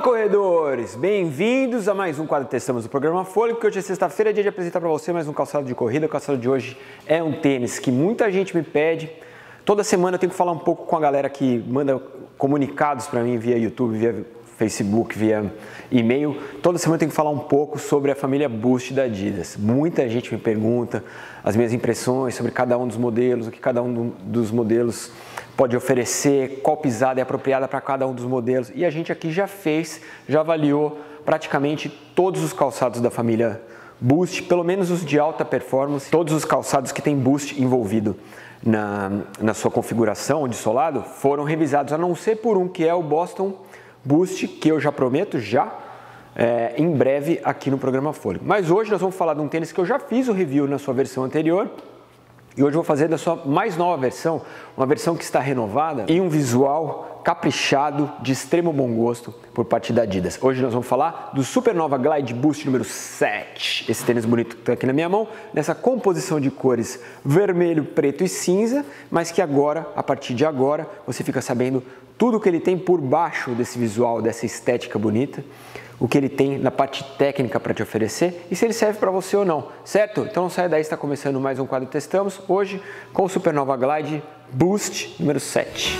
corredores! Bem-vindos a mais um quadro Testamos do programa Folha, porque hoje é sexta-feira, é dia de apresentar para você mais um calçado de corrida. O calçado de hoje é um tênis que muita gente me pede. Toda semana eu tenho que falar um pouco com a galera que manda comunicados para mim via YouTube, via Facebook, via e-mail. Toda semana eu tenho que falar um pouco sobre a família Boost da Adidas. Muita gente me pergunta as minhas impressões sobre cada um dos modelos, o que cada um dos modelos pode oferecer, qual pisada é apropriada para cada um dos modelos. E a gente aqui já avaliou praticamente todos os calçados da família Boost, pelo menos os de alta performance, todos os calçados que tem Boost envolvido na sua configuração de solado foram revisados, a não ser por um que é o Boston Boost, que eu já prometo em breve aqui no programa Folha. Mas hoje nós vamos falar de um tênis que eu já fiz o review na sua versão anterior e hoje eu vou fazer da sua mais nova versão, uma versão que está renovada e um visual caprichado de extremo bom gosto por parte da Adidas. Hoje nós vamos falar do Supernova Glide Boost número 7, esse tênis bonito que está aqui na minha mão, nessa composição de cores vermelho, preto e cinza, mas que agora, a partir de agora, você fica sabendo tudo o que ele tem por baixo desse visual, dessa estética bonita, o que ele tem na parte técnica para te oferecer e se ele serve para você ou não, certo? Então não saia daí, está começando mais um quadro Testamos, hoje com o Supernova Glide Boost número 7.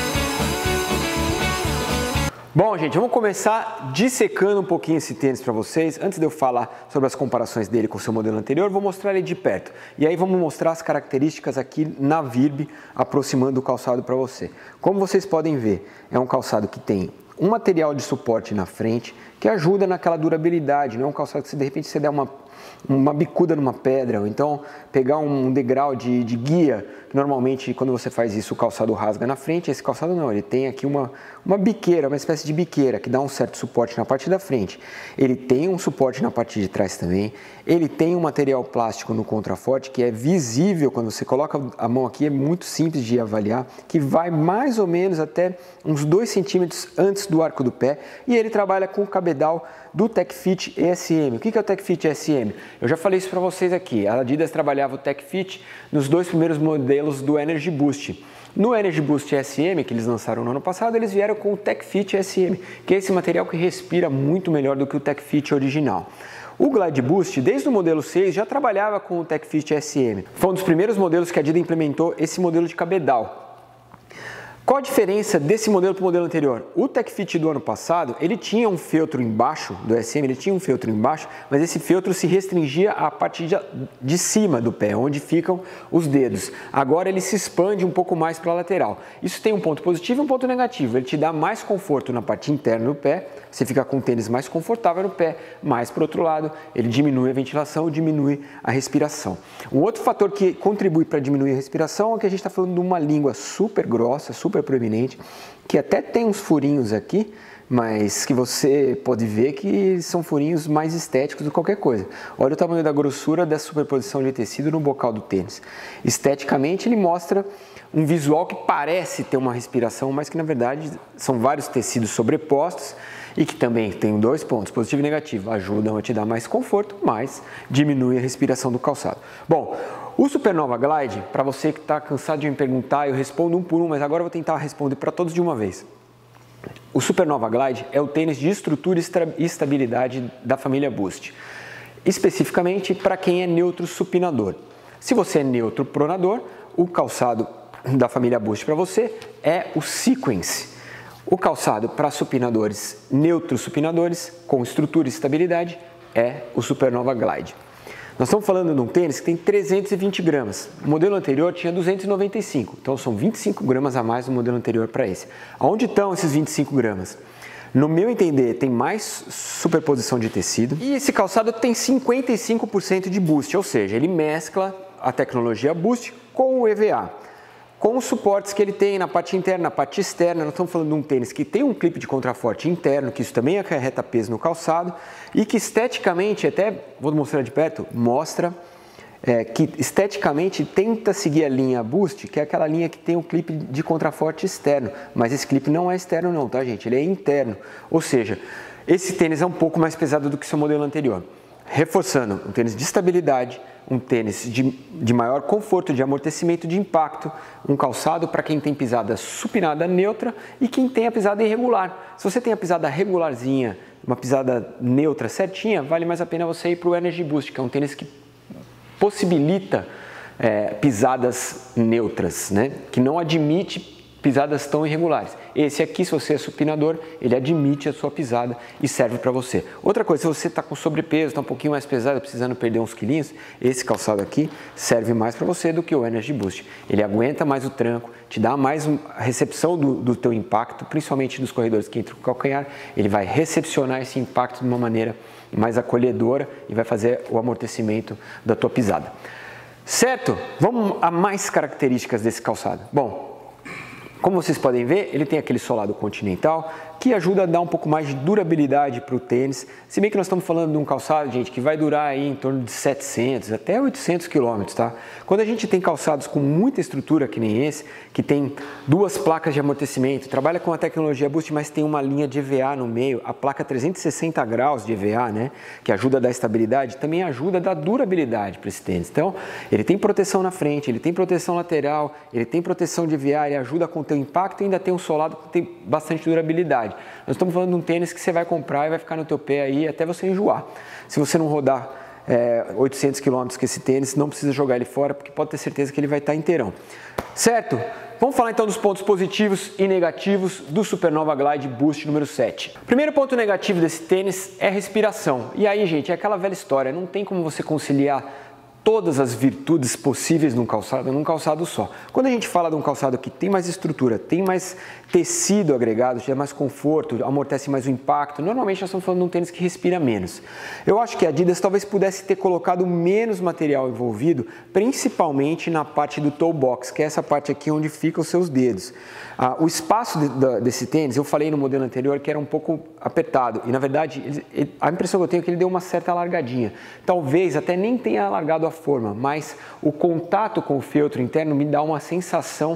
Bom, gente, vamos começar dissecando um pouquinho esse tênis para vocês. Antes de eu falar sobre as comparações dele com o seu modelo anterior, vou mostrar ele de perto. E aí vamos mostrar as características aqui na Virb, aproximando o calçado para você. Como vocês podem ver, é um calçado que tem um material de suporte na frente, que ajuda naquela durabilidade, não é um calçado que se de repente você der uma bicuda numa pedra, ou então pegar um degrau de guia, que normalmente quando você faz isso o calçado rasga na frente, esse calçado não, ele tem aqui uma biqueira, uma espécie de biqueira que dá um certo suporte na parte da frente. Ele tem um suporte na parte de trás também, ele tem um material plástico no contraforte que é visível quando você coloca a mão aqui, é muito simples de avaliar, que vai mais ou menos até uns 2 centímetros antes do arco do pé e ele trabalha com o cabedal do TechFit ESM. O que é o TechFit ESM? Eu já falei isso para vocês aqui, a Adidas trabalhava o TechFit nos 2 primeiros modelos do Energy Boost. No Energy Boost ESM, que eles lançaram no ano passado, eles vieram com o TechFit ESM, que é esse material que respira muito melhor do que o TechFit original. O Glide Boost, desde o modelo 6, já trabalhava com o TechFit ESM. Foi um dos primeiros modelos que a Adidas implementou esse modelo de cabedal. Qual a diferença desse modelo para o modelo anterior? O TechFit do ano passado, ele tinha um feltro embaixo do ESM, ele tinha um feltro embaixo, mas esse feltro se restringia à parte de cima do pé, onde ficam os dedos. Agora ele se expande um pouco mais para a lateral. Isso tem um ponto positivo e um ponto negativo. Ele te dá mais conforto na parte interna do pé, você fica com um tênis mais confortável no pé, mas por outro lado, ele diminui a ventilação, diminui a respiração. Um outro fator que contribui para diminuir a respiração é que a gente está falando de uma língua super grossa, super proeminente, que até tem uns furinhos aqui, mas que você pode ver que são furinhos mais estéticos do que qualquer coisa. Olha o tamanho da grossura dessa superposição de tecido no bocal do tênis. Esteticamente ele mostra um visual que parece ter uma respiração, mas que na verdade são vários tecidos sobrepostos e que também tem 2 pontos, positivo e negativo, ajudam a te dar mais conforto, mas diminui a respiração do calçado. Bom, o Supernova Glide, para você que está cansado de me perguntar, eu respondo um por um, mas agora eu vou tentar responder para todos de uma vez. O Supernova Glide é o tênis de estrutura e estabilidade da família Boost, especificamente para quem é neutro supinador. Se você é neutro pronador, o calçado da família Boost para você é o Sequence. O calçado para supinadores, neutros supinadores, com estrutura e estabilidade, é o Supernova Glide. Nós estamos falando de um tênis que tem 320 gramas. O modelo anterior tinha 295, então são 25 gramas a mais do modelo anterior para esse. Aonde estão esses 25 gramas? No meu entender, tem mais superposição de tecido e esse calçado tem 55% de Boost, ou seja, ele mescla a tecnologia Boost com o EVA. Com os suportes que ele tem na parte interna, na parte externa, nós estamos falando de um tênis que tem um clipe de contraforte interno, que isso também acarreta peso no calçado e que esteticamente, até vou mostrar de perto, mostra que esteticamente tenta seguir a linha Boost, que é aquela linha que tem um clipe de contraforte externo, mas esse clipe não é externo não, tá gente? Ele é interno, ou seja, esse tênis é um pouco mais pesado do que o seu modelo anterior. Reforçando, um tênis de estabilidade, um tênis de maior conforto, de amortecimento, de impacto, um calçado para quem tem pisada supinada neutra e quem tem a pisada irregular. Se você tem a pisada regularzinha, uma pisada neutra certinha, vale mais a pena você ir para o Energy Boost, que é um tênis que possibilita pisadas neutras, né? Que não admite pisadas tão irregulares. Esse aqui, se você é supinador, ele admite a sua pisada e serve para você. Outra coisa, se você está com sobrepeso, está um pouquinho mais pesado, precisando perder uns quilinhos, esse calçado aqui serve mais para você do que o Energy Boost. Ele aguenta mais o tranco, te dá mais a recepção do teu impacto, principalmente dos corredores que entram com o calcanhar. Ele vai recepcionar esse impacto de uma maneira mais acolhedora e vai fazer o amortecimento da tua pisada. Certo? Vamos a mais características desse calçado. Bom, como vocês podem ver, ele tem aquele solado continental que ajuda a dar um pouco mais de durabilidade para o tênis. Se bem que nós estamos falando de um calçado, gente, que vai durar aí em torno de 700 até 800 km, tá? Quando a gente tem calçados com muita estrutura, que nem esse, que tem duas placas de amortecimento, trabalha com a tecnologia Boost, mas tem uma linha de EVA no meio, a placa 360 graus de EVA, né, que ajuda a dar estabilidade, também ajuda a dar durabilidade para esse tênis. Então, ele tem proteção na frente, ele tem proteção lateral, ele tem proteção de EVA, ele ajuda a conter o impacto e ainda tem um solado que tem bastante durabilidade. Nós estamos falando de um tênis que você vai comprar e vai ficar no teu pé aí até você enjoar. Se você não rodar 800 km com esse tênis, não precisa jogar ele fora, porque pode ter certeza que ele vai estar inteirão. Certo? Vamos falar então dos pontos positivos e negativos do Supernova Glide Boost número 7. O primeiro ponto negativo desse tênis é a respiração. E aí, gente, é aquela velha história, não tem como você conciliar todas as virtudes possíveis num calçado só. Quando a gente fala de um calçado que tem mais estrutura, tem mais tecido agregado, te dá mais conforto, amortece mais o impacto, normalmente nós estamos falando de um tênis que respira menos. Eu acho que a Adidas talvez pudesse ter colocado menos material envolvido, principalmente na parte do toe box, que é essa parte aqui onde ficam os seus dedos. O espaço desse tênis, eu falei no modelo anterior que era um pouco apertado, e na verdade a impressão que eu tenho é que ele deu uma certa alargadinha. Talvez até nem tenha alargado a forma, mas o contato com o feltro interno me dá uma sensação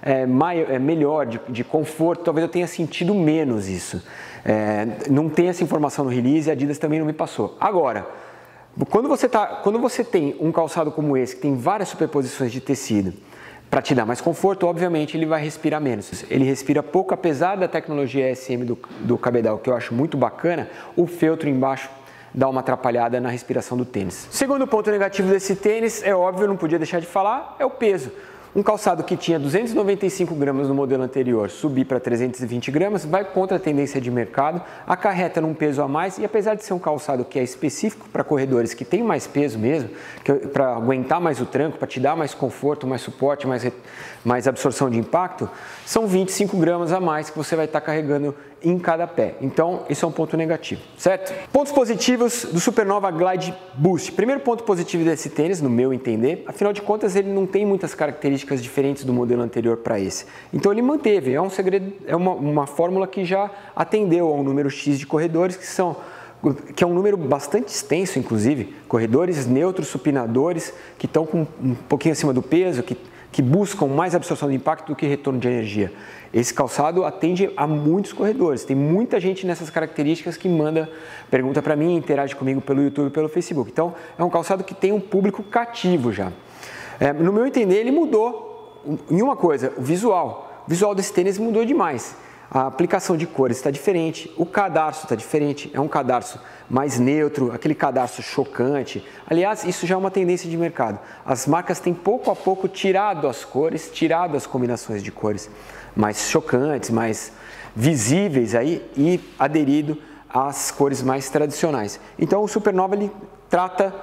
melhor de conforto. Talvez eu tenha sentido menos isso. Não tem essa informação no release e a Adidas também não me passou. Agora, quando você tem um calçado como esse, que tem várias superposições de tecido, para te dar mais conforto, obviamente ele vai respirar menos. Ele respira pouco, apesar da tecnologia ESM do cabedal, que eu acho muito bacana, o feltro embaixo dá uma atrapalhada na respiração do tênis. Segundo ponto negativo desse tênis, é óbvio, não podia deixar de falar, é o peso. Um calçado que tinha 295 gramas no modelo anterior, subir para 320 gramas, vai contra a tendência de mercado, acarreta num peso a mais e apesar de ser um calçado que é específico para corredores que tem mais peso mesmo, para aguentar mais o tranco, para te dar mais conforto, mais suporte, mais absorção de impacto, são 25 gramas a mais que você vai estar carregando em cada pé. Então, isso é um ponto negativo, certo? Pontos positivos do Supernova Glide Boost. Primeiro ponto positivo desse tênis, no meu entender, afinal de contas ele não tem muitas características diferentes do modelo anterior para esse. Então ele manteve, é um segredo, é uma fórmula que já atendeu a um número X de corredores que é um número bastante extenso, inclusive, corredores neutros, supinadores, que estão com um pouquinho acima do peso, que buscam mais absorção de impacto do que retorno de energia. Esse calçado atende a muitos corredores, tem muita gente nessas características que pergunta para mim, interage comigo pelo YouTube e pelo Facebook. Então, é um calçado que tem um público cativo já. No meu entender, ele mudou em uma coisa, o visual. O visual desse tênis mudou demais. A aplicação de cores está diferente, o cadarço está diferente, é um cadarço mais neutro, aquele cadarço chocante. Aliás, isso já é uma tendência de mercado. As marcas têm pouco a pouco tirado as cores, tirado as combinações de cores mais chocantes, mais visíveis aí e aderido às cores mais tradicionais. Então o Supernova ele trata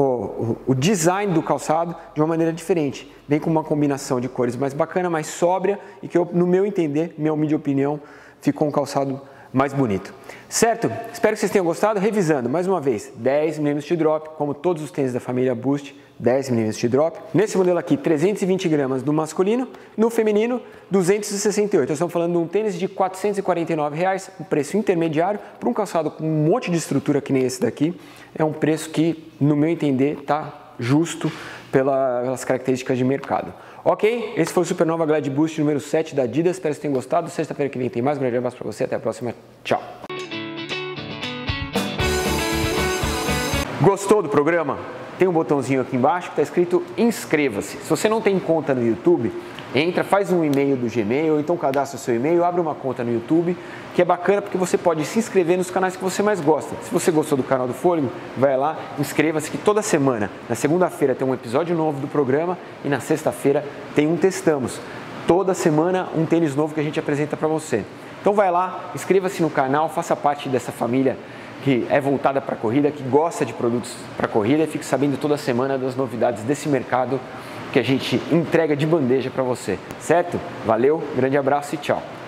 o design do calçado de uma maneira diferente. Vem com uma combinação de cores mais bacana, mais sóbria e que, no meu entender, minha humilde opinião, ficou um calçado mais bonito. Certo? Espero que vocês tenham gostado. Revisando, mais uma vez, 10 mm de drop, como todos os tênis da família Boost, 10 mm de drop. Nesse modelo aqui, 320 gramas no masculino, no feminino, 268. Nós estamos falando de um tênis de R$ 449, um preço intermediário, para um calçado com um monte de estrutura que nem esse daqui. É um preço que, no meu entender, está justo pelas características de mercado. Ok? Esse foi o Supernova Glide Boost número 7 da Adidas. Espero que vocês tenham gostado. Sexta-feira que vem tem mais. Um grande abraço para você. Até a próxima. Tchau. Gostou do programa? tem um botãozinho aqui embaixo que está escrito inscreva-se. Se você não tem conta no YouTube, entra, faz um e-mail do Gmail, ou então cadastra o seu e-mail, abre uma conta no YouTube, que é bacana porque você pode se inscrever nos canais que você mais gosta. Se você gostou do canal do Fôlego, vai lá, inscreva-se, que toda semana, na segunda-feira tem um episódio novo do programa e na sexta-feira tem um Testamos. Toda semana um tênis novo que a gente apresenta para você. Então vai lá, inscreva-se no canal, faça parte dessa família que é voltada para a corrida, que gosta de produtos para corrida e fique sabendo toda semana das novidades desse mercado que a gente entrega de bandeja para você, certo? Valeu, grande abraço e tchau!